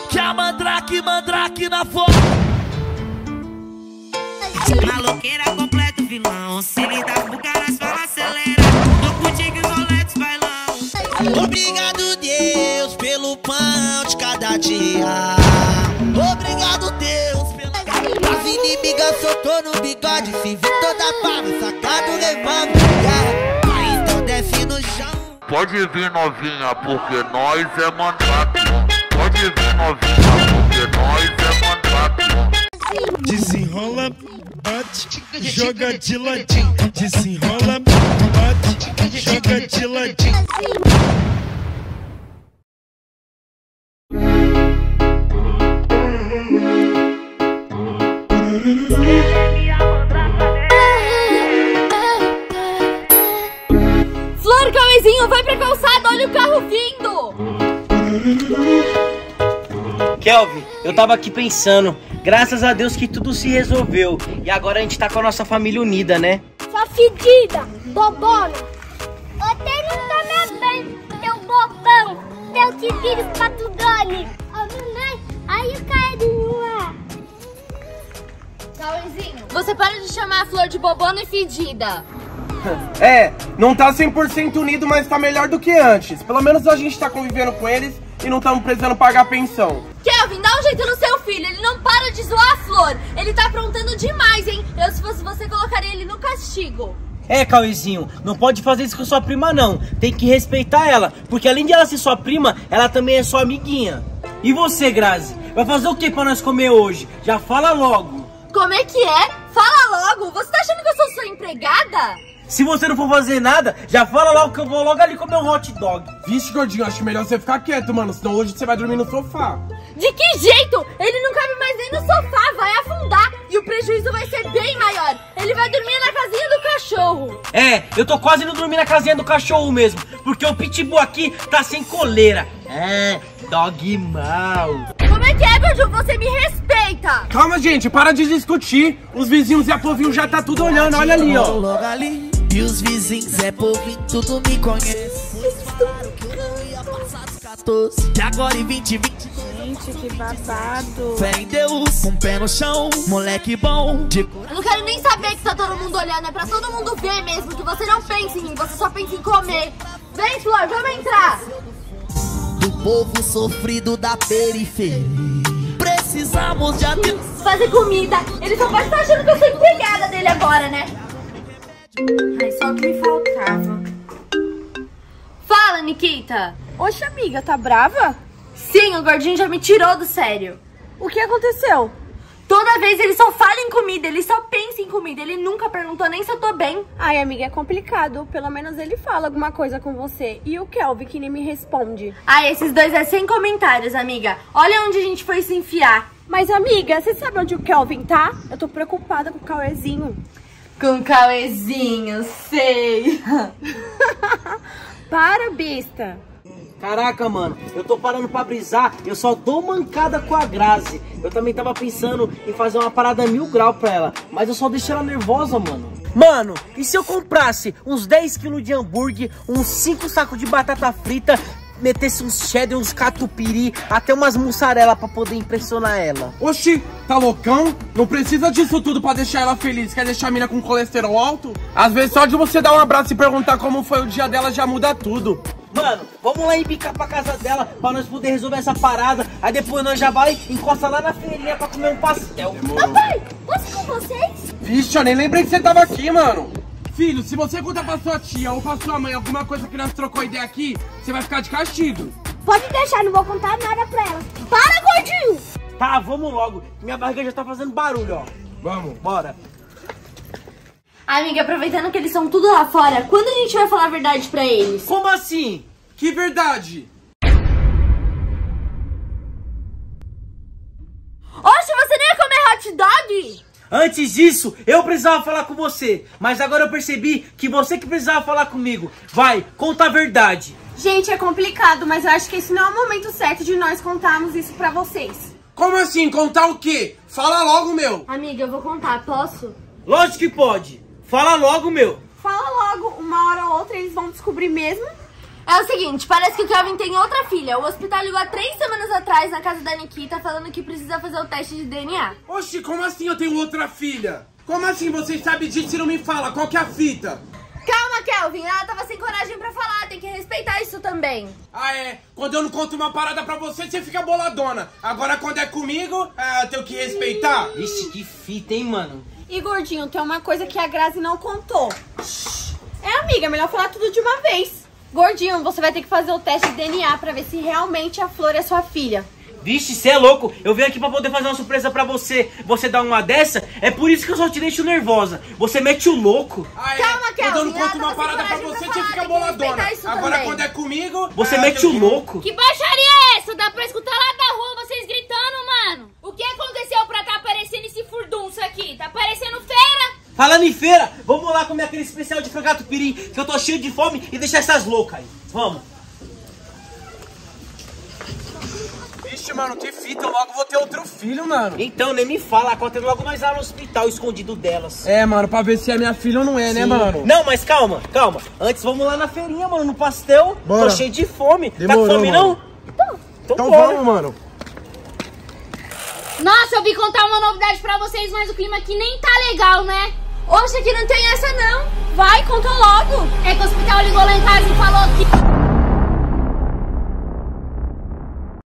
Que a mandrake na foto. Maloqueira completa o vilão. Se lidar com caras, fala, acelera. Tô contigo e roletes, bailão. Obrigado, Deus, pelo pão de cada dia. Obrigado, Deus, pela... As inimigas soltou no bigode. Se vê toda pava, sacado, levando. Então desce no chão. Pode vir novinha, porque nós é mandrake. Pode vir novinha, porque nós é mandrake. Desenrola, bate, joga de ladinho. Desenrola, bate, joga de ladinho. Flor, Cauêzinho, vai pra calçada, olha o carro vindo! Kelvin, eu tava aqui pensando, graças a Deus que tudo se resolveu. E agora a gente tá com a nossa família unida, né? Sua fedida, bobona. Você não toma bem, teu bobão, teu tigre patugane. Ô, mamãe, aí o carinho lá. Cauêzinho, você para de chamar a Flor de bobona e fedida. É, não tá 100% unido, mas tá melhor do que antes. Pelo menos a gente tá convivendo com eles e não estamos precisando pagar pensão. Kelvin, dá um jeito no seu filho, ele não para de zoar a Flor. Ele tá aprontando demais, hein? Eu, se fosse você, colocaria ele no castigo. É, Cauêzinho, não pode fazer isso com sua prima não. Tem que respeitar ela, porque além de ela ser sua prima, ela também é sua amiguinha. E você, Grazi, vai fazer o que pra nós comer hoje? Já fala logo. Como é que é? Fala logo, você tá achando que eu sou sua empregada? Se você não for fazer nada, já fala logo que eu vou logo ali comer um hot dog. Vixe, gordinho, acho melhor você ficar quieto, mano, senão hoje você vai dormir no sofá. De que jeito? Ele não cabe mais nem no sofá, vai afundar. E o prejuízo vai ser bem maior. Ele vai dormir na casinha do cachorro. É, eu tô quase indo dormir na casinha do cachorro mesmo, porque o pitbull aqui tá sem coleira. É, dog mal. Como é que é, Gordo? Você me respeita. Calma, gente, para de discutir. Os vizinhos e a povinho já tá tudo olhando, olha ali, ó. Logo ali, e os vizinhos é povinho, tudo me conhece. E agora em 2020. Gente, que babado. Fé em Deus, um pé no chão, moleque bom. Eu não quero nem saber que tá todo mundo olhando. É pra todo mundo ver mesmo que você não pensa em mim, você só pensa em comer. Vem, Flor, vamos entrar. Do povo sofrido da periferia. Precisamos de atenção. Fazer comida. Ele só pode estar achando que eu sou empregada dele agora, né? Ai, só o que me faltava. Fala, Nikita. Oxe, amiga, tá brava? Sim, o gordinho já me tirou do sério. O que aconteceu? Toda vez ele só fala em comida, ele só pensa em comida. Ele nunca perguntou nem se eu tô bem. Ai, amiga, é complicado. Pelo menos ele fala alguma coisa com você. E o Kelvin que nem me responde. Ah, esses dois é sem comentários, amiga. Olha onde a gente foi se enfiar. Mas, amiga, você sabe onde o Kelvin tá? Eu tô preocupada com o Cauêzinho. Com o Cauêzinho, sei. Para, besta. Caraca, mano, eu tô parando pra brisar, eu só dou mancada com a Grazi. Eu também tava pensando em fazer uma parada 1000 graus pra ela, mas eu só deixei ela nervosa, mano. Mano, e se eu comprasse uns 10 kg de hambúrguer, uns 5 sacos de batata frita, metesse uns cheddar, uns catupiry, até umas mussarela pra poder impressionar ela? Oxi, tá loucão? Não precisa disso tudo pra deixar ela feliz. Quer deixar a mina com colesterol alto? Às vezes só de você dar um abraço e perguntar como foi o dia dela já muda tudo. Mano, vamos lá embicar pra casa dela pra nós poder resolver essa parada. Aí depois nós já vai e encosta lá na feirinha pra comer um pastel. Papai, posso com vocês? Vixe, eu nem lembrei que você tava aqui, mano. Filho, se você contar pra sua tia ou pra sua mãe alguma coisa que nós trocou ideia aqui, você vai ficar de castigo. Pode deixar, não vou contar nada pra ela. Para, gordinho! Tá, vamos logo. Minha barriga já tá fazendo barulho, ó. Vamos. Bora. Amiga, aproveitando que eles são tudo lá fora, quando a gente vai falar a verdade pra eles? Como assim? Que verdade? Oxe, você nem ia comer hot dog? Antes disso, eu precisava falar com você. Mas agora eu percebi que você que precisava falar comigo. Vai, conta a verdade. Gente, é complicado, mas eu acho que esse não é o momento certo de nós contarmos isso pra vocês. Como assim? Contar o quê? Fala logo, meu. Amiga, eu vou contar, posso? Lógico que pode. Fala logo, meu. Fala logo, uma hora ou outra eles vão descobrir mesmo. É o seguinte, parece que o Kelvin tem outra filha. O hospital ligou há 3 semanas atrás na casa da Nikita falando que precisa fazer o teste de DNA. Oxi, como assim eu tenho outra filha? Como assim você sabe disso e não me fala? Qual que é a fita? Calma, Kelvin, ela tava sem coragem pra falar, tem que respeitar isso também. Ah, é? Quando eu não conto uma parada pra você, você fica boladona. Agora quando é comigo, eu tenho que respeitar. Vixe, que fita, hein, mano? E gordinho, tem uma coisa que a Grazi não contou. É, amiga, é melhor falar tudo de uma vez. Gordinho, você vai ter que fazer o teste de DNA pra ver se realmente a Flor é sua filha. Vixe, cê é louco. Eu vim aqui pra poder fazer uma surpresa pra você. Você dá uma dessa? É por isso que eu só te deixo nervosa. Você mete o louco. Ah, é? Calma, Kelvin, quando eu não conto ela uma tava sem parada pra coragem você, pra você falar, fica tem que boladona. respeitar isso Agora também. quando é comigo, Você mete o louco. Que baixaria é essa? Dá pra escutar lá da rua vocês gritando, mano. O que aconteceu pra tá aparecendo esse furdunço aqui? Tá parecendo feira? Falando em feira, vamos lá comer aquele especial de frango catupiry, que eu tô cheio de fome, e deixar essas loucas aí. Vamos. Vixe, mano, que fita, eu logo vou ter outro filho, mano. Então, nem me fala, acontece logo nós lá no hospital, escondido delas. É, mano, pra ver se é minha filha ou não é, né, mano? Não, mas calma, calma. Antes vamos lá na feirinha, mano, no pastel. Bora. Tô cheio de fome. Demorou, tá com fome, mano. não? Então bora. vamos, mano. Nossa, eu vim contar uma novidade pra vocês, mas o clima aqui nem tá legal, né? Oxe, aqui não tem essa não. Vai, conta logo. É que o hospital ligou lá em casa e falou que...